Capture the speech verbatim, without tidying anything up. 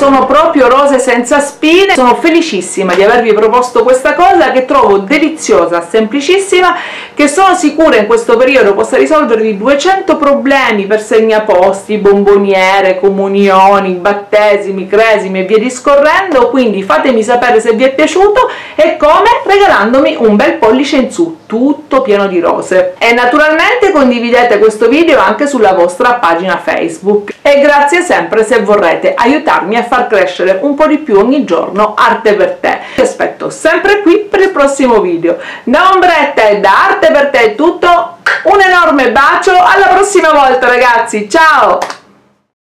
sono proprio rose senza spine. Sono felicissima di avervi proposto questa cosa che trovo deliziosa, semplicissima, che sono sicura in questo periodo possa risolvervi duecento problemi per segnaposti, bomboniere, comunioni, battesimi, cresimi e via discorrendo. Quindi fatemi sapere se vi è piaciuto e come, regalandomi un bel pollice in su, tutto pieno di rose, e naturalmente condividete questo video anche sulla vostra pagina Facebook. E grazie sempre se vorrete aiutarmi a far crescere un po' di più ogni giorno Arte per Te. Ti aspetto sempre qui per il prossimo video. Da Ombretta e da Arte per Te è tutto, un enorme bacio, alla prossima volta ragazzi, ciao!